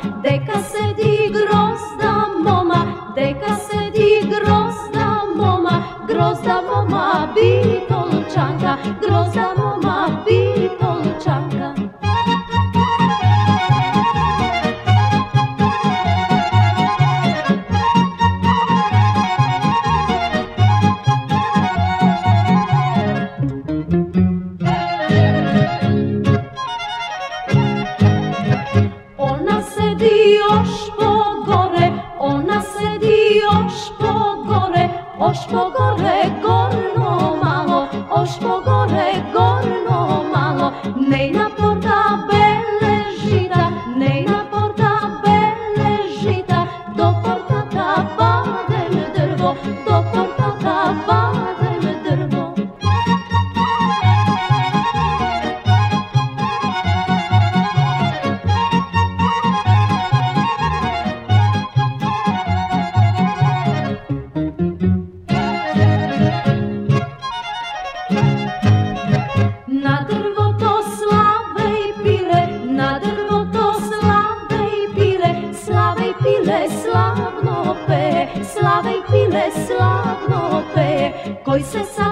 deka sedi grozda moma, deka sedi grozda moma, grozda moma Bitolčanka, grozda moma Bitolčanka. Ona sedi još pogore, ona sedi još pogore, još pogore gorno malo, još pogore gorno malo. Nejna porta beležita, nejna porta beležita, do portata badem drvo, do portata badem drvo. Na drvo to slave i pile, na drvo to slave i pile, slave i pile slavno peje, slave i pile slavno peje, koji se